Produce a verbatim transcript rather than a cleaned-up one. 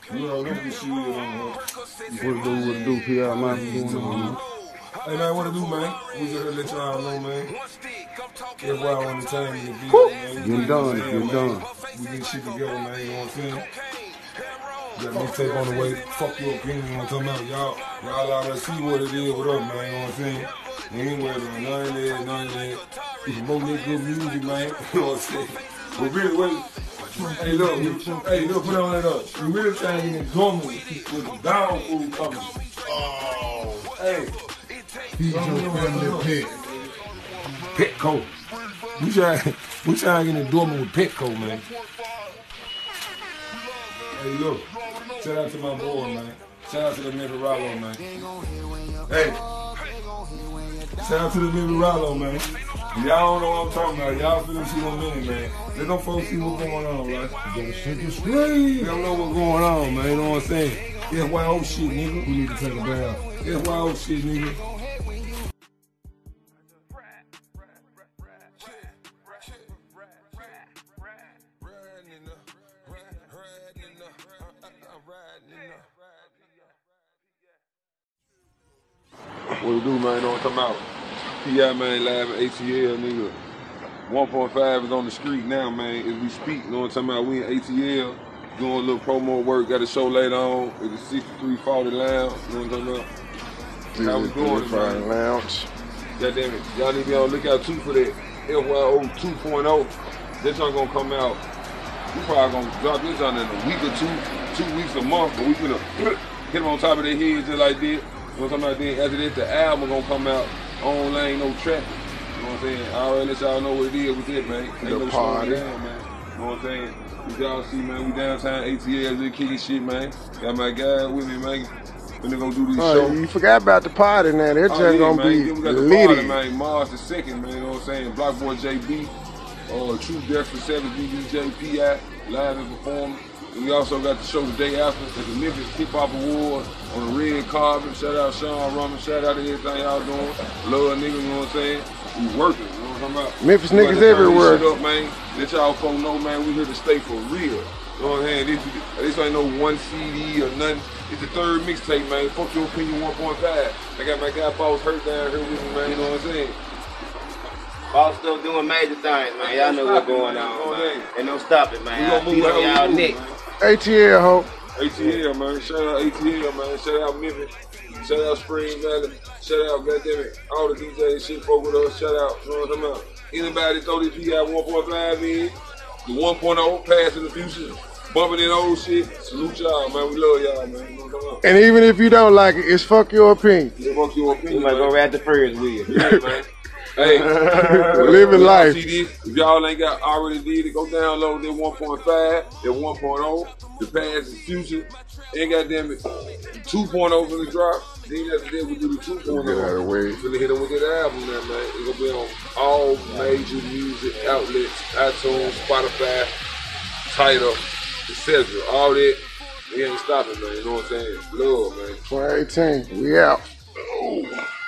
You know, look at this shit on her. What to do, what to do, P R, man, what's going on, man? Hey, man, what to do, man? We just here to let y'all know, man. That's why I want to tell you, man. Getting done, getting done. We get shit together, man, you know what I'm saying? Got mixtape on the way. Fuck your opinion, you know what I'm talking about? Y'all, y'all already see what it is with us, man, you know what I'm saying? We ain't worried about none of that, none of that. We promote that good music, man, you know what I'm saying? But really, wait. Hey, look, hey, look, put on that up. We really trying to get dormant with the down food coming. Oh, hey. He's your family pet. Petco. We trying, we trying to get in dormant with Petco, man. Hey, look. Shout out to my boy, man. Shout out to the nigga Rollo, man. Hey. Shout out to the nigga Rollo, man. Y'all don't know what I'm talking about. Y'all finna see one minute, man. Let them folks see what's going on, right? You gotta shake it straight. They don't know what's going on, man. You know what I'm saying? That's why old shit, nigga. We need to take a bath. That's why old shit, nigga. What to do, man? You know what I'm talking about? P I, man, live at A T L, nigga. one point five is on the street now, man, as we speak. You know what I'm talking about? We in A T L, doing a little promo work, got a show later on at the sixty-three forty Lounge. You know what I'm talking about? How we doing, man? Lounge. God damn it. Y'all need to be on the lookout too for that F Y O two point oh. This one gonna come out. We probably gonna drop this on in a week or two, two weeks a month, but we finna hit them on top of their heads just like this. You know what I'm talking about? Then after this, the album gonna come out. On lane, no traffic. You know what I'm saying? I already let y'all know what it is with that, man. Ain't the no party. slowing down, man. You know what I'm saying? As y'all see, man, we downtown A T L, just kicking shit, man. Got my guy with me, man. When they gonna do this oh, show. You forgot about the party now. They're just oh, yeah, gonna man. be Then we got the litty. party, man. Mars the second, man. You know what I'm saying? Block Boy J B, uh, True Death for seven, D D J P I, live and performing. And we also got the show the day after at the Memphis Hip Hop Award on the red carpet. Shout out Sean Roman, shout out to everything y'all doing. Love niggas, you know what I'm saying? We working, you know what I'm talking about? Memphis we niggas everywhere. Shit up, man. Let y'all folks know, man, we here to stay for real. You know what I'm saying? This, this ain't no one C D or nothing. It's the third mixtape, man. Fuck your opinion one point five. I got my guy Boss Hurt down here with me, man, you know what I'm saying? Boss still doing major things, man. Y'all know what's going on, man. And don't stop it, man. I'll beat up y'all next. A T L, ho. A T L, man. Shout out A T L, man. Shout out Memphis. Shout out Spring Valley. Shout out, goddamn it, all the D Js, shit, folk with us. Shout out, you know what I'm talking about? Anybody throw this P I one point five in, the one point oh, pass in the future, bumping in old shit, salute y'all, man. We love y'all, man. You know what I'm talking about? And even if you don't like it, it's fuck your opinion. Yeah, fuck your opinion, You might man. go right the first with you. Yeah, man. Hey, living life. See this? If y'all ain't got already did it, go download that one point five, that one point oh, the past and future, and goddamn it, two point oh for the drop. Then after that, we do the two point oh. Get out of the way. We're gonna hit them with that album now, man. It's gonna be on all major music outlets, iTunes, Spotify, Tidal, et cetera. All that. We ain't stopping, man. You know what I'm saying? Love, man. twenty eighteen, we out. Oh.